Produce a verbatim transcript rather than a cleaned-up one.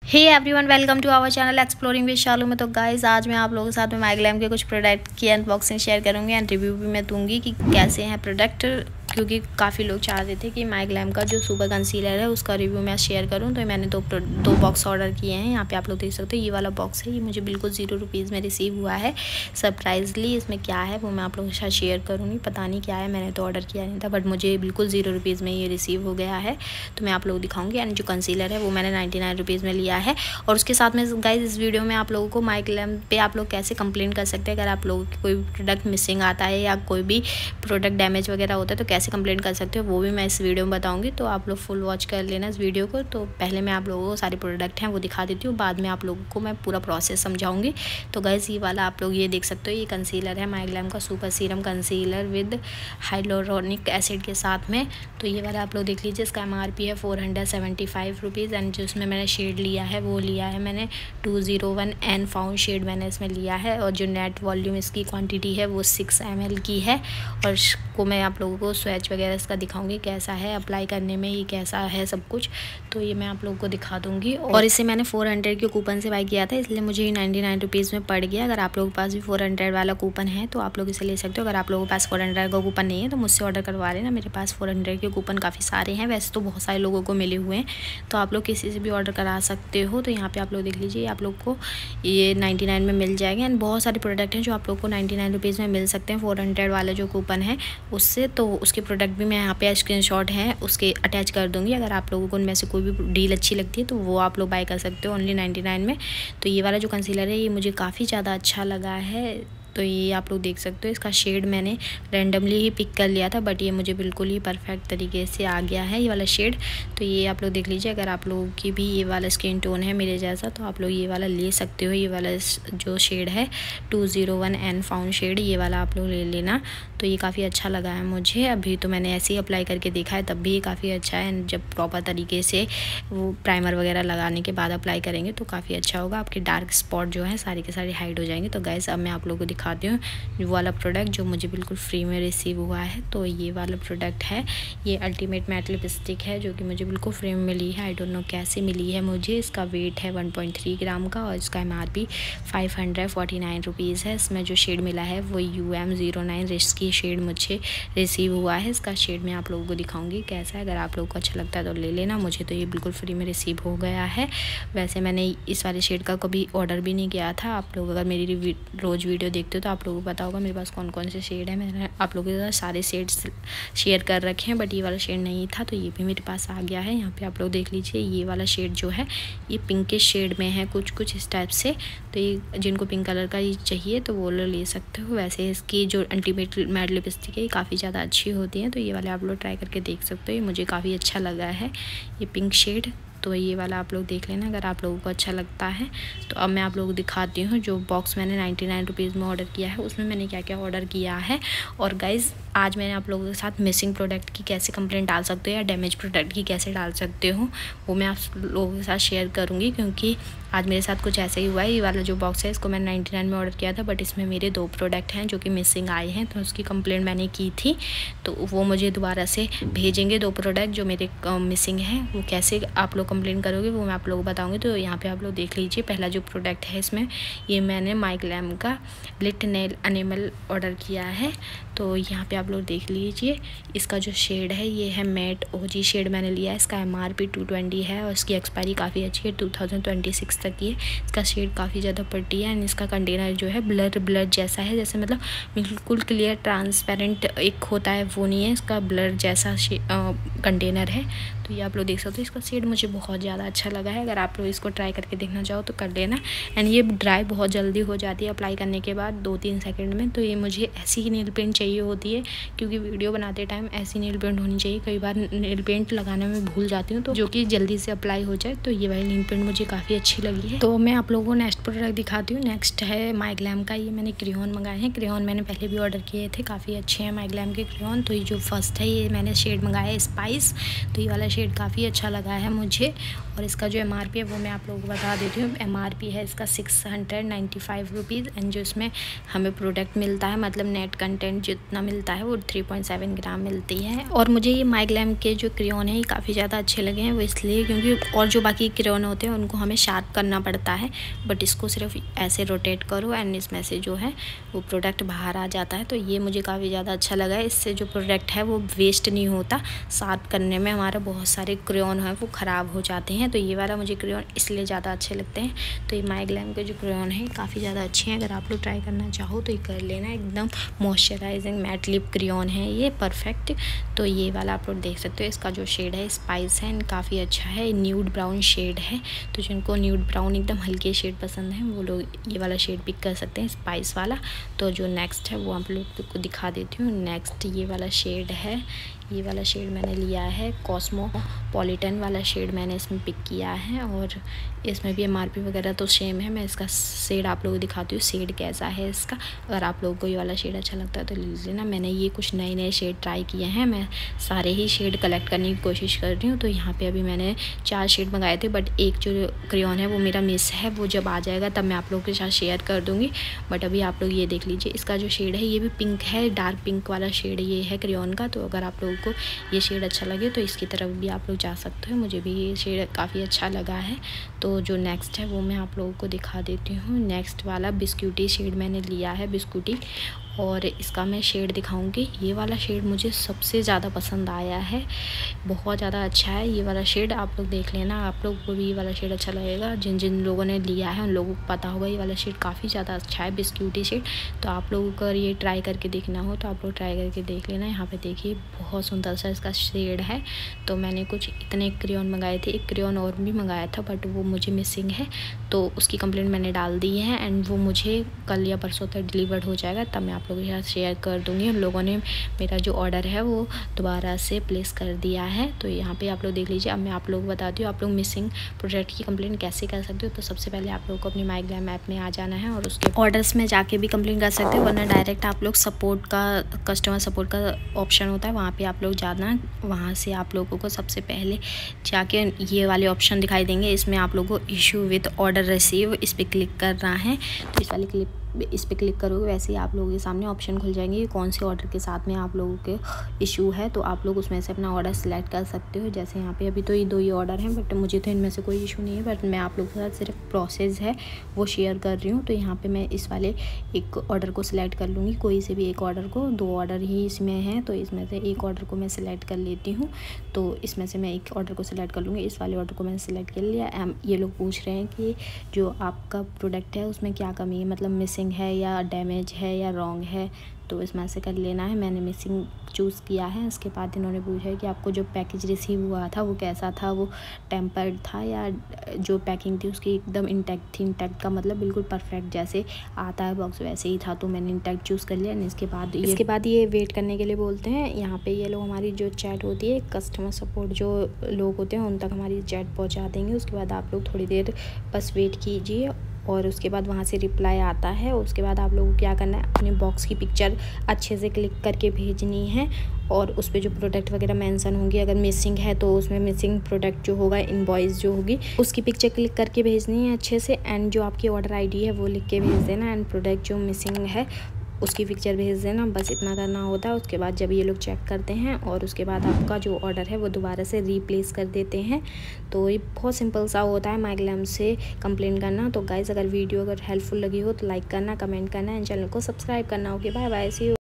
Hey everyone, welcome to our channel exploring with Shalu में। तो guys, आज मैं आप लोगों के साथ में माइग्लैम के कुछ प्रोडक्ट की अनबॉक्सिंग शेयर करूंगी एंड रिव्यू भी मैं दूंगी कि कैसे हैं प्रोडक्ट, क्योंकि काफ़ी लोग चाह रहे थे कि माइग्लैम का जो सुपर कंसीलर है उसका रिव्यू मैं शेयर करूं। तो मैंने दो दो बॉक्स ऑर्डर किए हैं। यहाँ पे आप लोग देख सकते हो, ये वाला बॉक्स है, ये मुझे बिल्कुल ज़ीरो रुपीज़ में रिसीव हुआ है सरप्राइजली। इसमें क्या है वो मैं आप लोगों के साथ शेयर करूँगी। पता नहीं क्या है, मैंने तो ऑर्डर किया नहीं था, बट मुझे बिल्कुल ज़ीरो रुपीज़ में ये रिसीव हो गया है। तो मैं आप लोगों को दिखाऊँगी। एंड जो कंसीलर है वो मैंने नाइन्टी नाइन रुपीज़ में लिया है। और उसके साथ में गाइज इस वीडियो में आप लोगों को माइग्लैम पे आप लोग कैसे कंप्लेंट कर सकते हैं। अगर आप लोगों की कोई प्रोडक्ट मिसिंग आता है या कोई भी प्रोडक्ट डैमेज वगैरह होता है तो कैसे कंप्लेंट कर सकते हो, वो भी मैं इस वीडियो में बताऊंगी। तो आप लोग फुल वॉच कर लेना इस वीडियो को। तो पहले मैं आप लोगों को सारे प्रोडक्ट हैं वो दिखा देती हूँ, बाद में आप लोगों को मैं पूरा प्रोसेस समझाऊंगी। तो गाइज ये वाला आप लोग ये देख सकते हो, ये कंसीलर है माइग्लैम का super serum concealer with hyaluronic acid के साथ में। तो ये वाला आप लोग देख लीजिए, इसका एम आर पी है four hundred seventy five rupees. And जो इसमें मैंने शेड लिया है वो लिया है मैंने two zero one N found shade मैंने इसमें लिया है। और जो नेट वॉल्यूम इसकी क्वांटिटी है वो सिक्स एम एल की है। और इसको मैं आप लोगों को स्वेच वगैरह इसका दिखाऊंगी कैसा है, अप्लाई करने में ये कैसा है सब कुछ। तो ये मैं आप लोगों को दिखा दूंगी। और इसे मैंने फोर हंड्रेड के कूपन से बाय किया था, इसलिए मुझे ये नाइन्टी नाइन रुपीज़ में पड़ गया। अगर आप लोगों के पास भी फोर हंड्रेड वाला कूपन है तो आप लोग इसे ले सकते हो। अगर आप लोगों के पास फोर हंड्रेड का कूपन नहीं है तो मुझसे ऑर्डर करवा लेना। मेरे पास फोर हंड्रेड के कूपन काफ़ी सारे हैं, वैसे तो बहुत सारे लोगों को मिले हुए हैं, तो आप लोग किसी से भी ऑर्डर करा सकते हो। तो यहाँ पे आप लोग देख लीजिए, आप लोग को ये नाइन्टी नाइन में मिल जाएगा। एंड बहुत सारे प्रोडक्ट हैं जो आप लोग को नाइन्टी नाइन रुपीज़ में मिल सकते हैं फोर हंड्रेड वाला जो कूपन है उससे। तो उसके प्रोडक्ट भी मैं यहाँ पे स्क्रीनशॉट है उसके अटैच कर दूँगी। अगर आप लोगों को उनमें से कोई भी डील अच्छी लगती है तो वो आप लोग बाय कर सकते हो ओनली नाइन्टी नाइन में। तो ये वाला जो कंसीलर है ये मुझे काफ़ी ज़्यादा अच्छा लगा है। तो ये आप लोग देख सकते हो, इसका शेड मैंने रैंडमली ही पिक कर लिया था, बट ये मुझे बिल्कुल ही परफेक्ट तरीके से आ गया है ये वाला शेड। तो ये आप लोग देख लीजिए, अगर आप लोगों की भी ये वाला स्किन टोन है मेरे जैसा तो आप लोग ये वाला ले सकते हो। ये वाला जो शेड है two zero one N found shade, ये वाला आप लोग ले लेना। तो ये काफ़ी अच्छा लगा है मुझे। अभी तो मैंने ऐसे ही अप्लाई करके देखा है, तब भी ये काफ़ी अच्छा है। एंड जब प्रॉपर तरीके से वो प्राइमर वगैरह लगाने के बाद अप्लाई करेंगे तो काफ़ी अच्छा होगा। आपके डार्क स्पॉट जो है सारे के सारे हाइड हो जाएंगे। तो गाइस, अब मैं आप लोगों को दिखाती हूँ वो वाला प्रोडक्ट जो मुझे बिल्कुल फ्री में रिसीव हुआ है। तो ये वाला प्रोडक्ट है, ये अल्टीमेट मैट लिपस्टिक है जो कि मुझे बिल्कुल फ्री में मिली है। आई डोंट नो कैसे मिली है मुझे। इसका वेट है वन पॉइंट थ्री ग्राम का और इसका M R P five hundred forty nine rupees है। इसमें जो शेड मिला है वो U M zero nine risky shade मुझे रिसीव हुआ है। इसका शेड मैं आप लोगों को दिखाऊंगी कैसा है। अगर आप लोगों को अच्छा लगता है तो ले लेना। मुझे तो ये बिल्कुल फ्री में रिसीव हो गया है। वैसे मैंने इस वाले शेड का कभी ऑर्डर भी नहीं किया था। आप लोग अगर मेरी रोज़ वीडियो देखते हो तो आप लोगों को पता होगा मेरे पास कौन कौन से शेड है। मैंने आप लोगों के साथ सारे शेड्स शेयर कर रखे हैं, बट ये वाला शेड नहीं था तो ये भी मेरे पास आ गया है। यहाँ पे आप लोग देख लीजिए, ये वाला शेड जो है ये पिंकिश शेड में है, कुछ कुछ इस टाइप से। तो ये जिनको पिंक कलर का ये चाहिए तो वो लोग ले सकते हो। वैसे इसकी जो अल्टीमेट मैट लिपस्टिक है ये काफ़ी ज़्यादा अच्छी होती है, तो ये वाले आप लोग ट्राई करके देख सकते हो। ये मुझे काफ़ी अच्छा लगा है ये पिंक शेड। तो ये वाला आप लोग देख लेना अगर आप लोगों को अच्छा लगता है। तो अब मैं आप लोगों को दिखाती हूँ जो बॉक्स मैंने नाइन्टी नाइन रुपीज़ में ऑर्डर किया है उसमें मैंने क्या क्या ऑर्डर किया है। और गाइज़, आज मैंने आप लोगों के साथ मिसिंग प्रोडक्ट की कैसे कंप्लेंट डाल सकते हो या डैमेज प्रोडक्ट की कैसे डाल सकते हो वो मैं आप लोगों के साथ शेयर करूँगी, क्योंकि आज मेरे साथ कुछ ऐसा ही हुआ है। ये वाला जो बॉक्स है इसको मैंने नाइन्टी नाइन में ऑर्डर किया था, बट इसमें मेरे दो प्रोडक्ट हैं जो कि मिसिंग आए हैं। तो उसकी कंप्लेंट मैंने की थी, तो वो मुझे दोबारा से भेजेंगे दो प्रोडक्ट जो मेरे मिसिंग हैं। वो कैसे आप लोग कंप्लेंट करोगे वो मैं आप लोगों को बताऊँगी। तो यहाँ पर आप लोग देख लीजिए, पहला जो प्रोडक्ट है इसमें ये मैंने माइग्लैम का लिट नेल एनिमल ऑर्डर किया है। तो यहाँ पे आप लोग देख लीजिए, इसका जो शेड है ये है मैट ओजी शेड मैंने लिया है। इसका M R P two twenty है और इसकी एक्सपायरी काफ़ी अच्छी है, टू थाउजेंड ट्वेंटी सिक्स तक की है। इसका शेड काफ़ी ज़्यादा पट्टी है एंड इसका कंटेनर जो है ब्लर ब्लर जैसा है, जैसे मतलब बिल्कुल क्लियर ट्रांसपेरेंट एक होता है वो नहीं है, इसका ब्लर जैसा कंटेनर है। तो ये आप लोग देख सकते हो। इसका शेड मुझे बहुत ज़्यादा अच्छा लगा है। अगर आप लोग इसको ट्राई करके देखना चाहो तो कर लेना। एंड ये ड्राई बहुत जल्दी हो जाती है अप्लाई करने के बाद दो तीन सेकंड में। तो ये मुझे ऐसी ही नेल पेंट चाहिए होती है, क्योंकि वीडियो बनाते टाइम ऐसी नेल पेंट होनी चाहिए। कई बार नेल पेंट लगाने में भूल जाती हूँ तो जो कि जल्दी से अप्लाई हो जाए। तो ये वाली नेल पेंट मुझे काफ़ी अच्छी लगी है। तो मैं आप लोगों को नेक्स्ट प्रोडक्ट दिखाती हूँ। नेक्स्ट है माइग्लैम का, ये मैंने क्रेयॉन मंगाए हैं। क्रेयॉन मैंने पहले भी ऑर्डर किए थे, काफ़ी अच्छे हैं माइग्लैम के क्रेयॉन। तो ये जो फर्स्ट है ये मैंने शेड मंगाया है स्पाइस। तो ये वाला शेड काफ़ी अच्छा लगा है मुझे। और इसका जो एम आर पी है वो मैं आप लोगों को बता देती हूँ। एम आर पी है इसका six hundred ninety five rupees and जो इसमें हमें प्रोडक्ट मिलता है मतलब नेट कंटेंट जितना मिलता है वो थ्री पॉइंट सेवन ग्राम मिलती है। और मुझे ये माइग्लैम के जो क्रेयॉन है ये काफ़ी ज़्यादा अच्छे लगे हैं, वो इसलिए क्योंकि और जो बाकी क्रेयॉन होते हैं उनको हमें शार्प करना पड़ता है, बट इसको सिर्फ ऐसे रोटेट करो एंड इसमें से जो है वो प्रोडक्ट बाहर आ जाता है। तो ये मुझे काफ़ी ज़्यादा अच्छा लगा है। इससे जो प्रोडक्ट है वो वेस्ट नहीं होता, शार्प करने में हमारा बहुत सारे क्रेयॉन हैं वो ख़राब हो जाते हैं। तो ये वाला मुझे क्रेयॉन इसलिए ज़्यादा अच्छे लगते हैं। तो ये माइग्लैम के जो क्रेयॉन है काफ़ी ज़्यादा अच्छे हैं, अगर आप लोग ट्राई करना चाहो तो ये कर लेना। एकदम मॉइस्चराइजिंग मैट लिप क्रेयॉन है ये परफेक्ट। तो ये वाला आप लोग देख सकते हो, इसका जो शेड है स्पाइस है एंड काफ़ी अच्छा है, न्यूड ब्राउन शेड है। तो जिनको न्यूड ब्राउन एकदम हल्के शेड पसंद है वो लोग ये वाला शेड पिक कर सकते हैं, स्पाइस वाला। तो जो नेक्स्ट है वो आप लोग को दिखा देती हूँ। नेक्स्ट ये वाला शेड है, ये वाला शेड मैंने लिया है कॉस्मोपॉलिटन वाला शेड मैंने इसमें पिक किया है। और इसमें भी एमआरपी वगैरह तो सेम है। मैं इसका शेड आप लोगों को दिखाती हूँ शेड कैसा है इसका। अगर आप लोगों को ये वाला शेड अच्छा लगता है तो ले लेना। मैंने ये कुछ नए नए शेड ट्राई किए हैं, मैं सारे ही शेड कलेक्ट करने की कोशिश कर रही हूँ। तो यहाँ पे अभी मैंने चार शेड मंगाए थे, बट एक जो क्रेयॉन है वो मेरा मिस है, वो जब आ जाएगा तब मैं आप लोगों के साथ शेयर कर दूँगी। बट अभी आप लोग ये देख लीजिए, इसका जो शेड है ये भी पिंक है, डार्क पिंक वाला शेड ये है क्रेयॉन का। तो अगर आप लोग को ये शेड अच्छा लगे तो इसकी तरफ भी आप लोग जा सकते हो। मुझे भी ये शेड काफ़ी अच्छा लगा है। तो जो नेक्स्ट है वो मैं आप लोगों को दिखा देती हूँ। नेक्स्ट वाला बिस्कुटी शेड मैंने लिया है, बिस्कुटी, और इसका मैं शेड दिखाऊंगी। ये वाला शेड मुझे सबसे ज़्यादा पसंद आया है, बहुत ज़्यादा अच्छा है ये वाला शेड। आप लोग देख लेना, आप लोग को भी ये वाला शेड अच्छा लगेगा। जिन जिन लोगों ने लिया है उन लोगों को पता होगा ये वाला शेड काफ़ी ज़्यादा अच्छा है, बिस्कुटी शेड। तो आप लोगों को अगर ये ट्राई करके देखना हो तो आप लोग ट्राई करके देख लेना। यहाँ पे देखिए बहुत सुंदर सा इसका शेड है। तो मैंने कुछ इतने क्रेयॉन मंगाए थे, एक क्रेयॉन और भी मंगाया था बट वो मुझे मिसिंग है, तो उसकी कंप्लेंट मैंने डाल दी है एंड वो मुझे कल या परसों तक डिलीवर्ड हो जाएगा, तब मैं आप लोगों के साथ शेयर कर दूँगी। उन लोगों ने मेरा जो ऑर्डर है वो दोबारा से प्लेस कर दिया है। तो यहाँ पे आप लोग देख लीजिए। अब मैं आप लोग बताती हूँ आप लोग मिसिंग प्रोडक्ट की कंप्लेंट कैसे कर सकते हो। तो सबसे पहले आप लोग को अपनी माइग्लैम ऐप में आ जाना है और उसके ऑर्डर्स में जाके भी कंप्लेंट कर सकते हो, वरना डायरेक्ट आप लोग सपोर्ट का, कस्टमर सपोर्ट का ऑप्शन होता है, वहाँ पर आप लोग जाना। वहाँ से आप लोगों को सबसे पहले जाके ये वाले ऑप्शन दिखाई देंगे, इसमें आप लोगों को इशू विद ऑर्डर रिसीव इस पर क्लिक करना है। तो इस वाले क्लिक इस पर क्लिक करोगे वैसे ही आप लोगों के सामने ऑप्शन खुल जाएंगे कौन से ऑर्डर के साथ में आप लोगों के इशू है। तो आप लोग उसमें से अपना ऑर्डर सेलेक्ट कर सकते हो। जैसे यहाँ पे अभी तो ये दो ही ऑर्डर हैं, बट मुझे तो इनमें से कोई इशू नहीं है, बट मैं आप लोगों के साथ सिर्फ प्रोसेस है वो शेयर कर रही हूँ। तो यहाँ पे मैं इस वाले एक ऑर्डर को सिलेक्ट कर लूँगी, कोई से भी एक ऑर्डर को। दो ऑर्डर ही इसमें हैं तो इसमें से एक ऑर्डर को मैं सिलेक्ट कर लेती हूँ। तो इसमें से मैं एक ऑर्डर को सिलेक्ट कर लूँगी। इस वाले ऑर्डर को मैंने सिलेक्ट कर लिया। ये लोग पूछ रहे हैं कि जो आपका प्रोडक्ट है उसमें क्या कमी है, मतलब मिसिंग है या डैमेज है या रॉन्ग है, तो इसमें से कर लेना है। मैंने मिसिंग चूज़ किया है। उसके बाद इन्होंने पूछा है कि आपको जो पैकेज रिसीव हुआ था वो कैसा था, वो टेम्पर्ड था या जो पैकिंग थी उसकी एकदम इंटैक्ट थी। इंटैक्ट का मतलब बिल्कुल परफेक्ट जैसे आता है बॉक्स वैसे ही था, तो मैंने इंटैक्ट चूज़ कर लिया। इसके बाद ये इसके बाद ये वेट करने के लिए बोलते हैं। यहाँ पे ये लोग हमारी जो चैट होती है, कस्टमर सपोर्ट जो लोग होते हैं उन तक हमारी चैट पहुँचा देंगे। उसके बाद आप लोग थोड़ी देर बस वेट कीजिए और उसके बाद वहाँ से रिप्लाई आता है। उसके बाद आप लोगों को क्या करना है, अपने बॉक्स की पिक्चर अच्छे से क्लिक करके भेजनी है और उस पर जो प्रोडक्ट वगैरह मेंशन होंगे, अगर मिसिंग है तो उसमें मिसिंग प्रोडक्ट जो होगा, इनवॉइस जो होगी उसकी पिक्चर क्लिक करके भेजनी है अच्छे से। एंड जो आपकी ऑर्डर आईडी है वो लिख के भेज देना एंड प्रोडक्ट जो मिसिंग है उसकी पिक्चर भेज देना। बस इतना करना होता है। उसके बाद जब ये लोग चेक करते हैं और उसके बाद आपका जो ऑर्डर है वो दोबारा से रीप्लेस कर देते हैं। तो ये बहुत सिंपल सा होता है माइग्लैम से कंप्लेंट करना। तो गाइज़ अगर वीडियो अगर हेल्पफुल लगी हो तो लाइक करना, कमेंट करना एंड चैनल को सब्सक्राइब करना। Okay bye bye, see you.